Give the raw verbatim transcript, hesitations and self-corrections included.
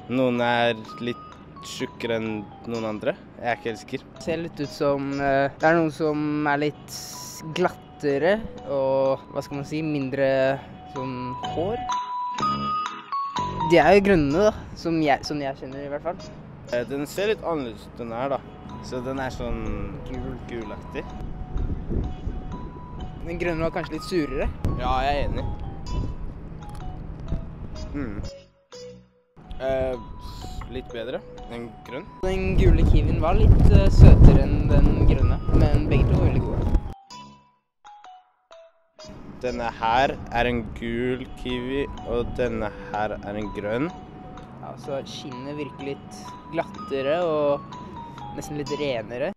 Noen er litt tjukkere enn noen andre. Jeg er ikke helt sikker. Det ser litt ut som eh, det er noen som er litt glattere og, hva skal man si, mindre sånn hår. De er jo grønne da, som jeg, som jeg kjenner i hvert fall. Eh, Den ser litt annerledes ut den her da. Så den er sånn gul, gulaktig. Den grønne var kanskje litt surere. Ja, jeg er enig. Mm. Eh, litt bedre enn grønn. Den gule kiwien var litt uh, søtere enn den grønne, men begge to var veldig gode. Denne her er en gul kiwi, og denne her er en grønn. Ja, så skinnet virker litt glattere og nesten litt renere.